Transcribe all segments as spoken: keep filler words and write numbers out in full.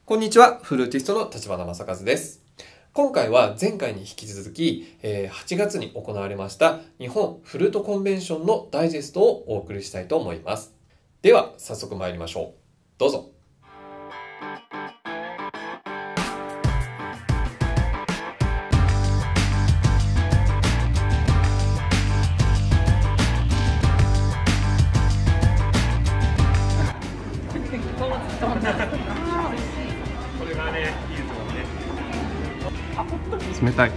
こんにちは、フルーティストの立花正和です。今回は前回に引き続き、えーはちがつに行われました日本フルートコンベンションのダイジェストをお送りしたいと思います。では、早速参りましょう。どうぞ。 これがね、いいですもんね。 冷たい。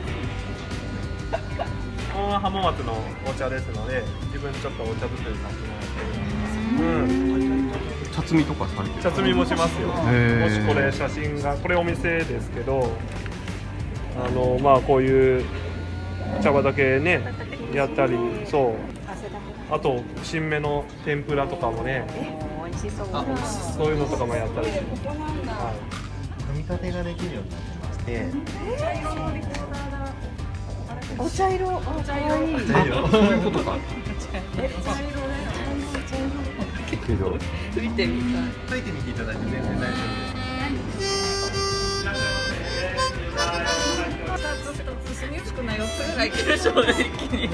この浜松のお茶ですので、自分ちょっとお茶作りさせてもらってるんです。 茶摘みとかされてる。 茶摘みもしますよ。もしこれ写真が、これお店ですけど、あのまあこういう茶畑ねやったり、そう。あと新芽の天ぷらとかもね。 美味しそう。 そういうのとかもやったりして。はい。 組み立てができるようになってまして。 お茶色、お茶色いい。 そういうことか。 え、茶色ね。 けど、 吹いてみたい。 吹いてみていただいて全然大丈夫です。 二つ二つ住みつくな四つぐらいいけるでしょうね一気に。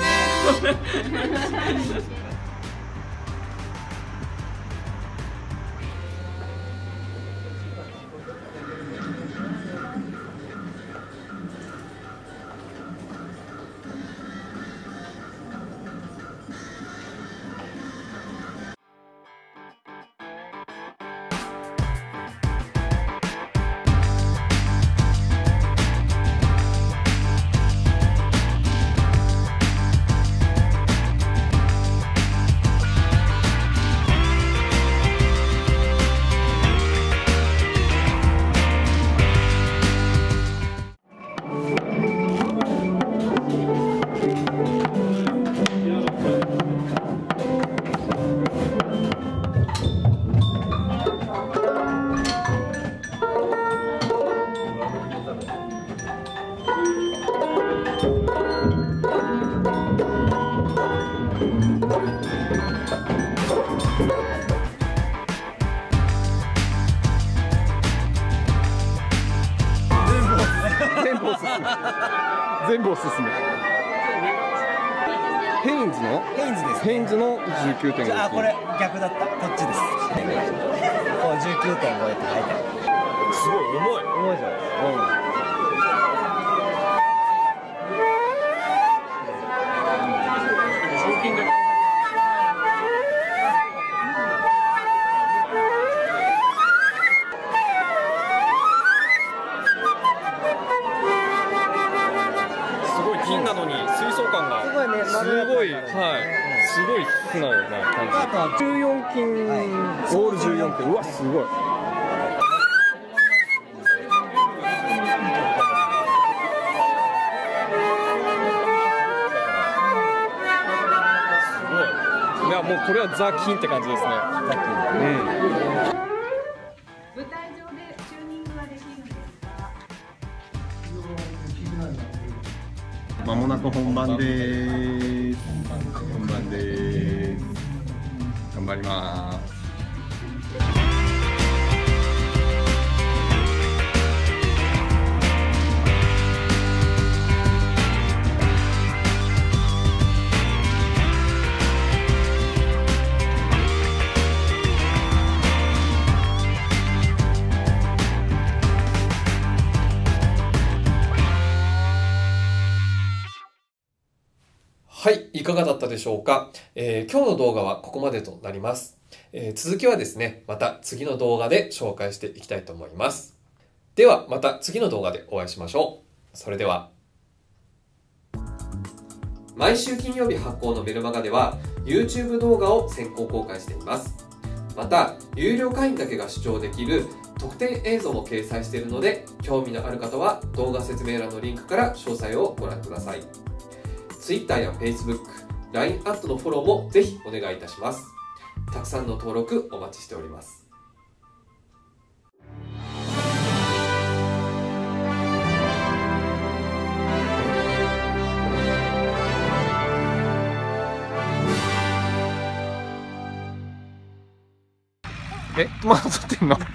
全部おすすめ。ヘインズのヘインズです。 ヘインズのじゅうきゅうてんご。 あ、これ逆だった。こっちです。こうじゅうきゅうてんごって書いてある。 すごい重い。 重いじゃん。 金なのに水槽感がすごいね、 すごい、はい、すごい素直な感じ。じゅうよんきん、ゴールじゅうよんきん、うわすごい。すごい。いやもうこれはザ金って感じですね。ザ金。うん。 舞台上でチューニングはできるんですか？ まもなく本番でーす。本番でーす。頑張りまーす。 はい、いかがだったでしょうか。えー今日の動画はここまでとなります。えー続きはですね、また次の動画で紹介していきたいと思います。では、また次の動画でお会いしましょう。それでは。毎週金曜日発行のメルマガでは、YouTube 動画を先行公開しています。また、有料会員だけが視聴できる特典映像も掲載しているので、興味のある方は動画説明欄のリンクから詳細をご覧ください。Twitter や Facebook、ライン アットのフォローもぜひお願いいたします。たくさんの登録お待ちしております。 え、トマト取ってんの？